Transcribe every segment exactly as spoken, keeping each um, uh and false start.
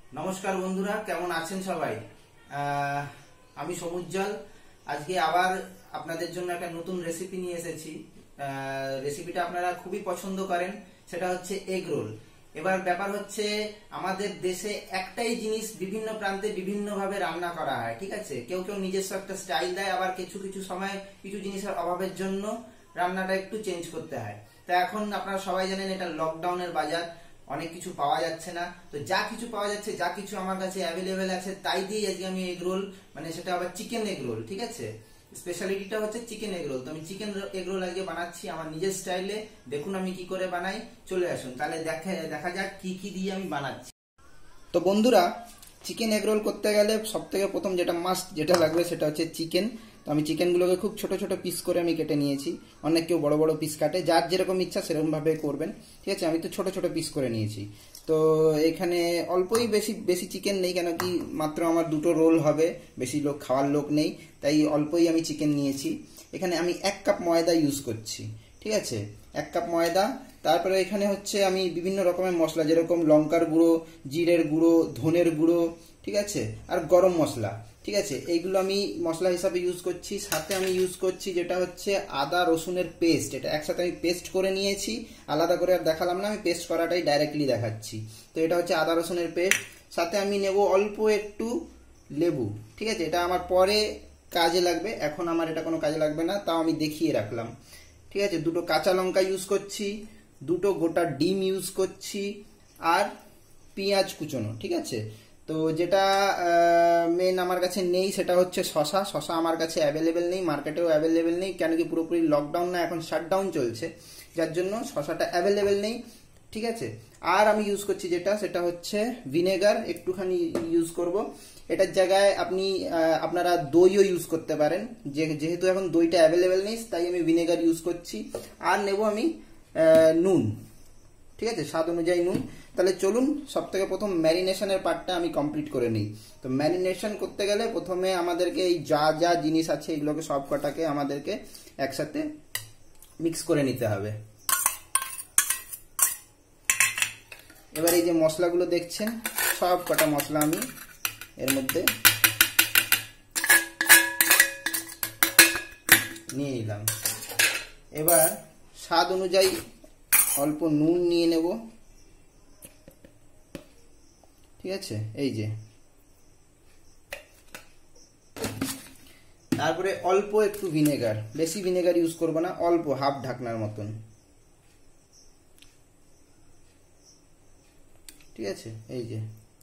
নমস্কার বন্ধুরা, কেমন আছেন সবাই? আমি সমুজ্জ্বল। আজকে আবার আপনাদের জন্য একটা নতুন রেসিপি নিয়ে এসেছি। রেসিপিটা আপনারা খুবই পছন্দ করেন, সেটা হচ্ছে এগ রোল। এবার ব্যাপার হচ্ছে, আমাদের দেশে একটাই জিনিস বিভিন্ন প্রান্তে বিভিন্ন ভাবে রান্না করা হয়, ঠিক আছে? কেউ কেউ নিজস্ব একটা স্টাইল দেয়, আবার কিছু কিছু সময় কিছু জিনিসের অভাবের জন্য রান্নাটা একটু চেঞ্জ করতে হয়। তা এখন আপনারা সবাই জানেন এটা লকডাউনের বাজার, অনেক কিছু পাওয়া যাচ্ছে না। তো যা কিছু পাওয়া যাচ্ছে, যা কিছু আমার কাছে অ্যাভেলেবেল আছে, তাই দিয়ে আজকে আমি এগ রোল, মানে সেটা আবার চিকেন এগ রোল, ঠিক আছে? স্পেশালিটিটা হচ্ছে চিকেন এগ রোল। তো আমি চিকেন এগ রোল আজকে বানাচ্ছি আমার নিজের স্টাইলে। দেখুন আমি কি করে বানাই, চলে আসুন তাহলে দেখা দেখা যাক কি কি দিয়ে আমি বানাচ্ছি। তো বন্ধুরা, চিকেন এগ রোল করতে গেলে সব থেকে প্রথম যেটা মাস্ট যেটা লাগবে সেটা হচ্ছে চিকেন। তো আমি চিকেনগুলোকে খুব ছোট ছোট পিস করে আমি কেটে নিয়েছি। অনেক কেউ বড় বড় পিস কাটে, যার যেরকম ইচ্ছা সেরকম ভাবে করবেন, ঠিক আছে? আমি তো ছোট ছোট পিস করে নিয়েছি। তো এখানে অল্পই, বেশি বেশি চিকেন নেই, কেন কি মাত্র আমার দুটো রোল হবে, বেশি লোক খাওয়ার লোক নেই, তাই অল্পই আমি চিকেন নিয়েছি। এখানে আমি এক কাপ ময়দা ইউজ করছি, ঠিক আছে? এক কাপ ময়দা। তারপরে এখানে হচ্ছে আমি বিভিন্ন রকমের মশলা, যেরকম লঙ্কার গুঁড়ো, জিরের গুঁড়ো, ধনের গুঁড়ো, ঠিক আছে, আর গরম মশলা, ঠিক আছে, এইগুলো আমি মশলা হিসাবে ইউজ করছি। সাথে আমি ইউজ করছি যেটা হচ্ছে আদা রসুনের পেস্ট। এটা একসাথে আমি পেস্ট করে নিয়েছি, আলাদা করে আর দেখালাম না, আমি পেস্ট করাটাই ডাইরেক্টলি দেখাচ্ছি। তো এটা হচ্ছে আদা রসুনের পেস্ট। সাথে আমি নেব অল্প একটু লেবু, ঠিক আছে? এটা আমার পরে কাজে লাগবে, এখন আমার এটা কোনো কাজে লাগবে না, তাও আমি দেখিয়ে রাখলাম, ঠিক আছে? দুটো কাঁচা লঙ্কা ইউজ করছি, দুটো গোটা ডিম ইউজ করছি, আর পেঁয়াজ কুচোনো, ঠিক আছে? তো যেটা মেন আমার কাছে নেই সেটা হচ্ছে শশা। শশা আমার কাছে অ্যাভেলেবেল নেই, মার্কেটেও অ্যাভেলেবেল নেই, কেন কি পুরোপুরি লকডাউন না, এখন শাটডাউন চলছে, যার জন্য শশাটা অ্যাভেলেবেল নেই, ঠিক আছে? আর আমি ইউজ করছি যেটা, সেটা হচ্ছে ভিনেগার, একটুখানি ইউজ করব। এটার জায়গায় আপনি আপনারা দইও ইউজ করতে পারেন, যেহেতু এখন দইটা অ্যাভেলেবেল নেই তাই আমি ভিনেগার ইউজ করছি। আর নেব আমি নুন, ঠিক আছে, স্বাদ অনুযায়ী নুন। তাহলে চলুন সব থেকে প্রথম ম্যারিনেশনের পার্টটা আমি কমপ্লিট করে নিই। তো ম্যারিনেশন করতে গেলে প্রথমে আমাদেরকে এই যা যা জিনিস আছে এগুলোকে সব কটাকে আমাদেরকে একসাথে মিক্স করে নিতে হবে। এবার এই যে মশলাগুলো দেখছেন, সব কটা মশলা আমি এর মধ্যে নিয়ে নিলাম। এবার স্বাদ অনুযায়ী অল্প নুন নিয়ে নেব, ঠিক আছে? এই যে, তারপরে অল্প একটু ভিনেগার, বেশি ভিনেগার ইউজ করব না, অল্প, হাফ ঢাকনার মতন, ঠিক আছে? এই যে,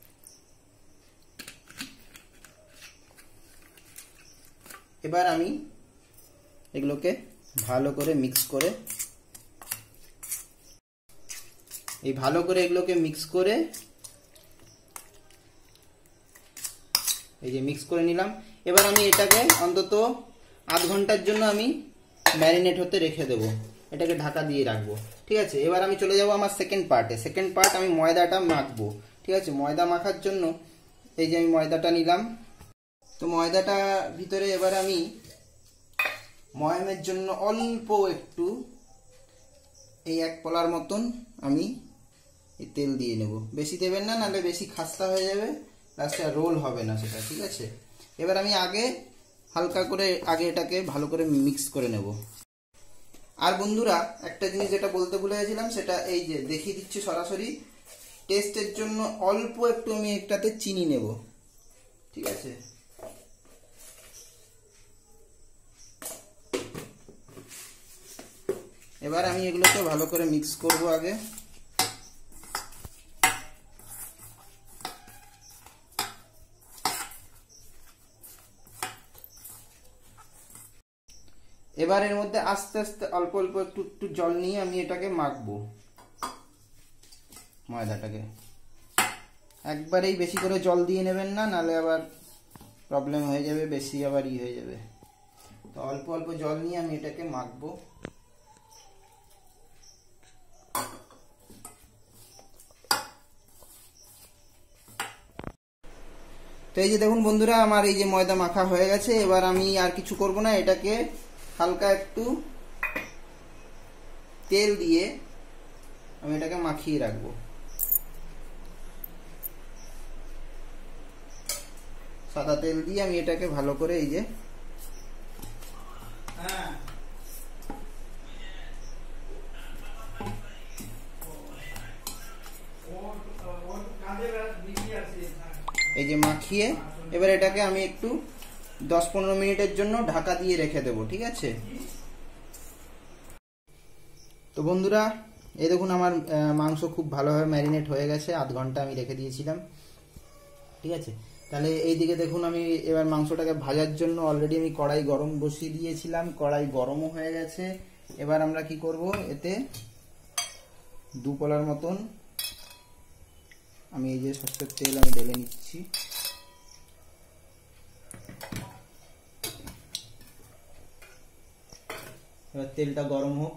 এবার আমি এগুলোকে ভালো করে মিক্স করে এই ভালো করে এগুলোকে মিক্স করে এই যে মিক্স করে নিলাম। এবার আমি এটাকে অন্তত আধ ঘন্টার জন্য আমি ম্যারিনেট হতে রেখে দেবো, এটাকে ঢাকা দিয়ে রাখবো, ঠিক আছে? এবার আমি চলে যাব আমার সেকেন্ড পার্টে। সেকেন্ড পার্ট আমি ময়দাটা মাখবো, ঠিক আছে? ময়দা মাখার জন্য এই যে আমি ময়দাটা নিলাম। তো ময়দাটা ভিতরে এবার আমি ময়ামের জন্য অল্প একটু, এই এক পলার মতন আমি এই তেল দিয়ে নেব। বেশি দেবেন না, নাহলে বেশি খাস্তা হয়ে যাবে, লাস্টে আর রোল হবে না সেটা, ঠিক আছে? এবার আমি আগে হালকা করে আগে এটাকে ভালো করে মিক্স করে নেব। আর বন্ধুরা, একটা জিনিস যেটা বলতে ভুলে গেছিলাম, সেটা এই যে দেখিয়ে দিচ্ছি সরাসরি, টেস্টের জন্য অল্প একটু আমি একটাতে চিনি নেব, ঠিক আছে? এবার আমি এগুলোকে ভালো করে মিক্স করব আগে। এবার এর মধ্যে আস্তে আস্তে অল্প অল্প একটু একটু জল নিয়ে আমি এটাকে মাখবো, ময়দাটাকে। একবারেই বেশি করে জল দিয়ে নেবেন না, নাহলে আবার প্রবলেম হয়ে যাবে, বেশি আবার ই হয়ে যাবে। তো অল্প অল্প জল নিয়ে আমি এটাকে মাখবো। তো এই যে দেখুন বন্ধুরা, আমার এই যে ময়দা মাখা হয়ে গেছে। এবার আমি আর কিছু করব না, এটাকে হালকা একটু তেল দিয়ে আমি এটাকে মাখিয়ে রাখবো। সাদা তেল দিয়ে আমি এটাকে ভালো করে এই যে এই যে মাখিয়ে এবার এটাকে আমি একটু দশ পনেরো মিনিটের জন্য ঢাকা দিয়ে রেখে দেবো। ঠিক আছে, তো বন্ধুরা এই দেখুন আমার মাংস খুব ভালোভাবে ম্যারিনেট হয়ে গেছে, আধ ঘন্টা আমি রেখে দিয়েছিলাম। ঠিক আছে, তাহলে এই দিকে দেখুন আমি এবার মাংসটাকে ভাজার জন্য অলরেডি আমি কড়াই গরম বসিয়ে দিয়েছিলাম, কড়াই গরমও হয়ে গেছে। এবার আমরা কি করব, এতে দু পলার মতন আমি এই যে সরষের তেল আমি ঢেলে নিচ্ছি। এবার তেলটা গরম হোক।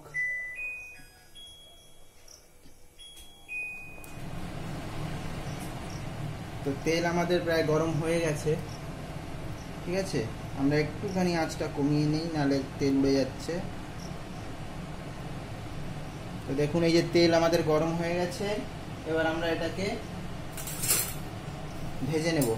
তো তেল আমাদের প্রায় গরম হয়ে গেছে। ঠিক আছে, আমরা একটুখানি আঁচটা কমিয়ে নিই, নাহলে তেল উড়ে যাচ্ছে। তো দেখুন এই যে তেল আমাদের গরম হয়ে গেছে, এবার আমরা এটাকে ভেজে নেব।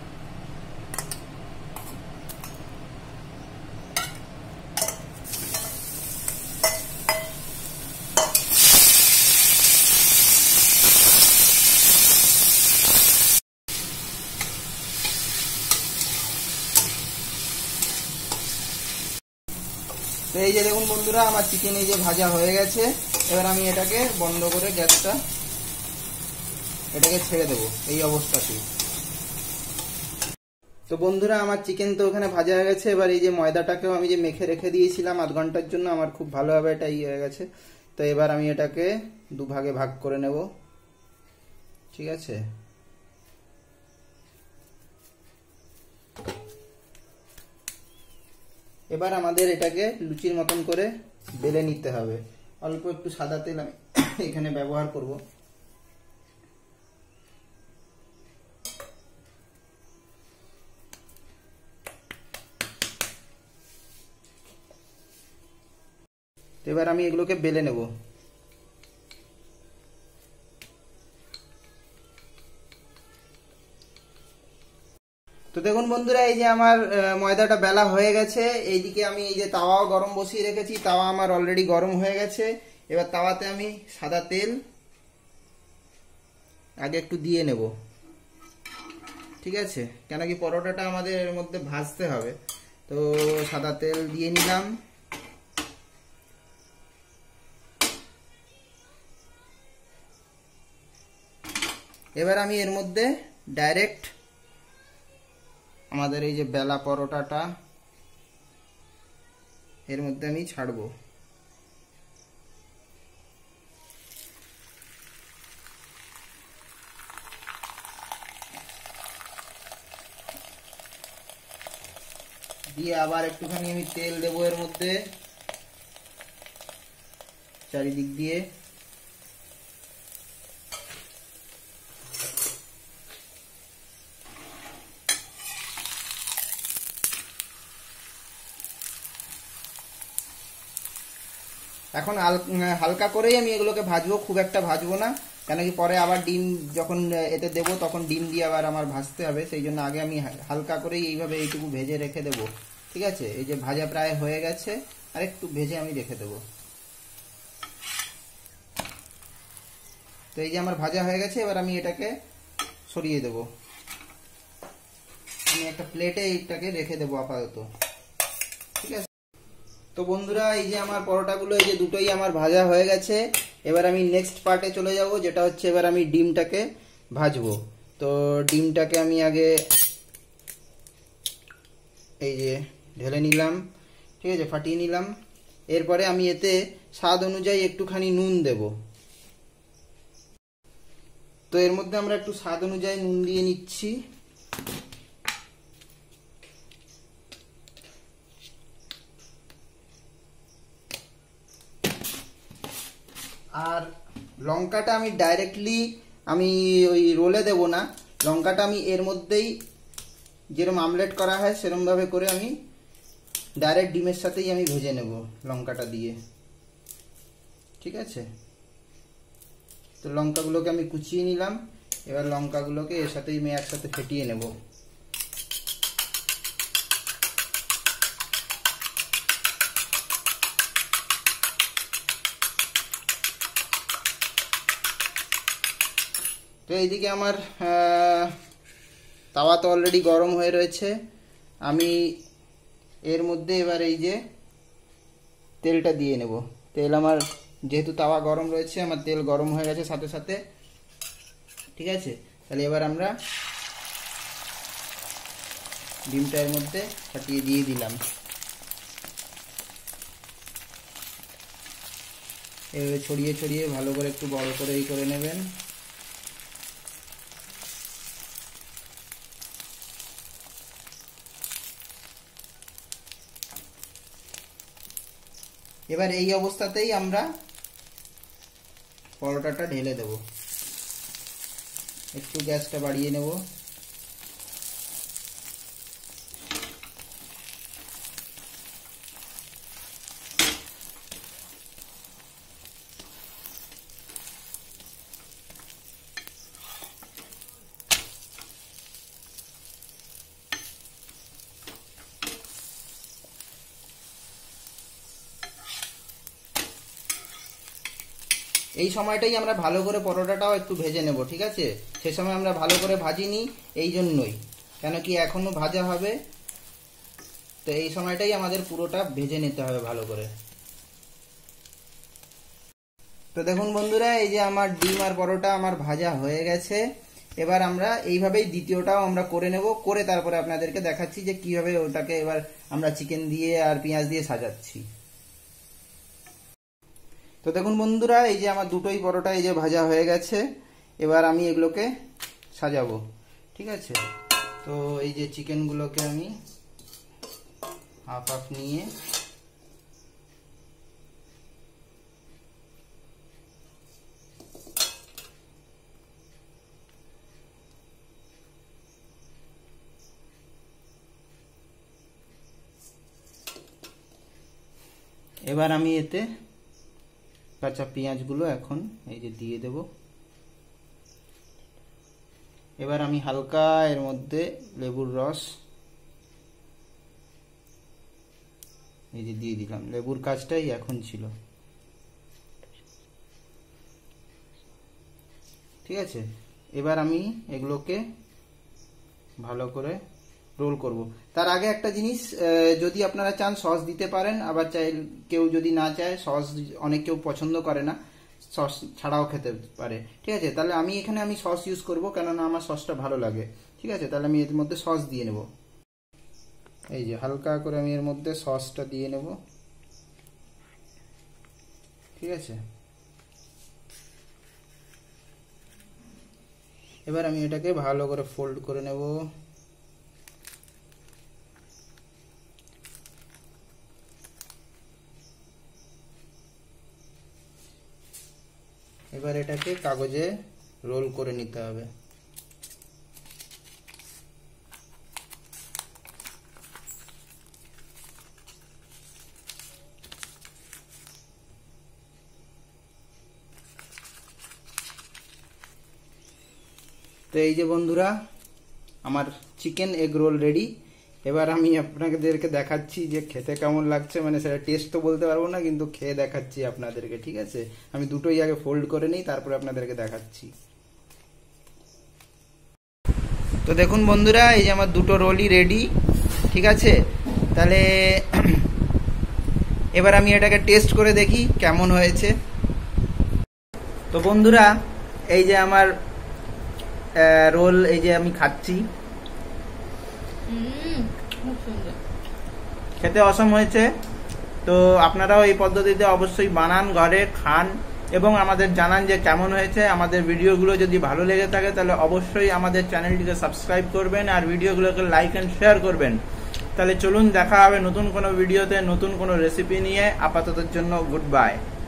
তো এই যে দেখুন বন্ধুরা আমার চিকেন এই যে ভাজা হয়ে গেছে। এবার আমি এটাকে বন্ধ করে গ্যাসটা এটাকে ছেড়ে দেবো এই অবস্থাতেই। তো বন্ধুরা আমার চিকেন তো ওখানে ভাজা হয়ে গেছে। এবার এই যে ময়দাটাকেও আমি যে মেখে রেখে দিয়েছিলাম আধ ঘন্টার জন্য, আমার খুব ভালোভাবে এটা ইয়ে হয়ে গেছে। তো এবার আমি এটাকে দু ভাগে ভাগ করে নেব। ঠিক আছে, এবার আমাদের এটাকে লুচির মতন করে বেলে নিতে হবে। অল্প একটু সাদা তেল আমি এখানে ব্যবহার করব। এবার আমি এগুলোকে বেলে নেব। তো দেখুন বন্ধুরা এই যে আমার ময়দাটা বেলা হয়ে গেছে। এইদিকে আমি এই যে তাওয়াও গরম বসিয়ে রেখেছি, তাওয়া আমার অলরেডি গরম হয়ে গেছে। এবার তাওয়াতে আমি সাদা তেল আগে একটু দিয়ে নেব। ঠিক আছে, কেন কি পরোটাটা আমাদের এর মধ্যে ভাজতে হবে। তো সাদা তেল দিয়ে নিলাম। এবার আমি এর মধ্যে ডাইরেক্ট আমাদের এই যে বেলা পরোটাটা এর মধ্যে আমি ছাড়বো। দিয়ে আবার একটুখানি আমি তেল দেবো এর মধ্যে চারিদিক দিয়ে। এখন হালকা করেই আমি এগুলোকে ভাজবো, খুব একটা ভাজবো না, কেন কি পরে আবার ডিম যখন এতে দেবো তখন ডিম দিয়ে আবার আমার ভাজতে হবে। সেই জন্য আগে আমি হালকা করেই এইভাবে এইটুকু ভেজে রেখে দেবো। ঠিক আছে, এই যে ভাজা প্রায় হয়ে গেছে, আর একটু ভেজে আমি রেখে দেবো। তো এই যে আমার ভাজা হয়ে গেছে, এবার আমি এটাকে সরিয়ে দেবো। আমি একটা প্লেটে এইটাকে রেখে দেবো আপাতত। ঠিক আছে, তো বন্ধুরা এই যে আমার পরোটাগুলো এই যে দুটোই আমার ভাজা হয়ে গেছে। এবার আমি নেক্সট পার্টে চলে যাব, যেটা হচ্ছে এবার আমি ডিমটাকে ভাজবো। তো ডিমটাকে আমি আগে এই যে ঢেলে নিলাম। ঠিক আছে, ফাটিয়ে নিলাম। এরপরে আমি এতে স্বাদ অনুযায়ী একটুখানি নুন দেব। তো এর মধ্যে আমরা একটু স্বাদ অনুযায়ী নুন দিয়ে নিচ্ছি। আর লঙ্কাটা আমি ডাইরেক্টলি আমি ওই রোলে দেব না, লঙ্কাটা আমি এর মধ্যেই যেরকম আমলেট করা হয় সেরকম ভাবে করে আমি ডাইরেক্ট ডিমের সাথেই আমি ভেজে নেব লঙ্কাটা দিয়ে। ঠিক আছে, তো লঙ্কাগুলোকে আমি কুচিয়ে নিলাম। এবার লঙ্কাগুলোকে এর সাথেই আমি একসাথে ফেটিয়ে নেব। তো এইদিকে আমার তাওয়া তো অলরেডি গরম হয়ে রয়েছে। আমি এর মধ্যে এবার এই যে তেলটা দিয়ে নেব। তেল আমার যেহেতু তাওয়া গরম রয়েছে, আমার তেল গরম হয়ে গেছে সাথে সাথে, ঠিক আছে। তাহলে এবার আমরা ডিমটা এর মধ্যে ফাটিয়ে দিয়ে দিলাম। এভাবে ছড়িয়ে ছড়িয়ে ভালো করে একটু বড় করে এই করে নেবেন। এবার এই অবস্থাতেই আমরা পরোটাটা ঢেলে দেব। একটু গ্যাসটা বাড়িয়ে নেব। এই সময়টাই আমরা ভালো করে পরোটাটাও একটু ভেজে নেব, ঠিক আছে। সে সময় আমরা ভালো করে ভাজিনি এই জন্যই, কেন কি এখনো ভাজা হবে, তো এই সময়টাই আমাদের পুরোটা ভেজে নিতে হবে ভালো করে। তো দেখুন বন্ধুরা, এই যে আমার ডিম আর পরোটা আমার ভাজা হয়ে গেছে। এবার আমরা এইভাবেই দ্বিতীয়টাও আমরা করে নেব, করে তারপরে আপনাদেরকে দেখাচ্ছি যে কিভাবে ওটাকে এবার আমরা চিকেন দিয়ে আর পেঁয়াজ দিয়ে সাজাচ্ছি। তো দেখুন বন্ধুরা, এই যে আমার দুটোই পরোটা এই যে ভাজা হয়ে গেছে। এবার আমি এগুলোকে সাজাবো, ঠিক আছে। তো এই যে চিকেনগুলোকে আমি হাফ হাফ নিয়ে এবার আমি এতে কাঁচা পেঁয়াজগুলো এখন এই যে দিয়ে দেব। এবার আমি হালকা এর মধ্যে লেবুর রস এই যে দিয়ে দিলাম। লেবুর কাজটাই এখন ছিল, ঠিক আছে। এবার আমি এগুলোকে ভালো করে রোল করব। তার আগে একটা জিনিস, যদি আপনারা চান সস দিতে পারেন, আবার চাই কেউ যদি না চায় সস, অনেক কেউ পছন্দ করে না, সস ছাড়াও খেতে পারে, ঠিক আছে। তাহলে আমি এখানে আমি সস ইউজ করব, কেননা আমার সসটা ভালো লাগে, ঠিক আছে। তাহলে আমি এর মধ্যে সস দিয়ে নেব। এই যে হালকা করে আমি এর মধ্যে সসটা দিয়ে নেব, ঠিক আছে। এবার আমি এটাকে ভালো করে ফোল্ড করে নেব। এবার এটাকে কাগজে রোল করে নিতে হবে। তো এই যে বন্ধুরা, আমার চিকেন এগ রোল রেডি। এবার আমি আপনাদেরকে দেখাচ্ছি যে খেতে কেমন লাগছে, মানে সেটা টেস্ট তো বলতে পারবো না, কিন্তু খেয়ে দেখাচ্ছি আপনাদেরকে, ঠিক আছে। আমি দুটোই আগে ফোল্ড করে নিই, তারপরে আপনাদেরকে দেখাচ্ছি। তো দেখুন বন্ধুরা, এই যে আমার দুটো রোলই রেডি, ঠিক আছে। তাহলে এবার আমি এটাকে টেস্ট করে দেখি কেমন হয়েছে। তো বন্ধুরা, এই যে আমার রোল এই যে আমি খাচ্ছি, খেতে অসম হয়েছে। তো আপনারাও এই পদ্ধতিতে অবশ্যই বানান, ঘরে খান এবং আমাদের জানান যে কেমন হয়েছে। আমাদের ভিডিওগুলো যদি ভালো লেগে থাকে তাহলে অবশ্যই আমাদের চ্যানেলটিকে সাবস্ক্রাইব করবেন আর ভিডিওগুলোকে লাইক এন্ড শেয়ার করবেন। তাহলে চলুন দেখা হবে নতুন কোনো ভিডিওতে নতুন কোনো রেসিপি নিয়ে। আপাততের জন্য গুড বাই।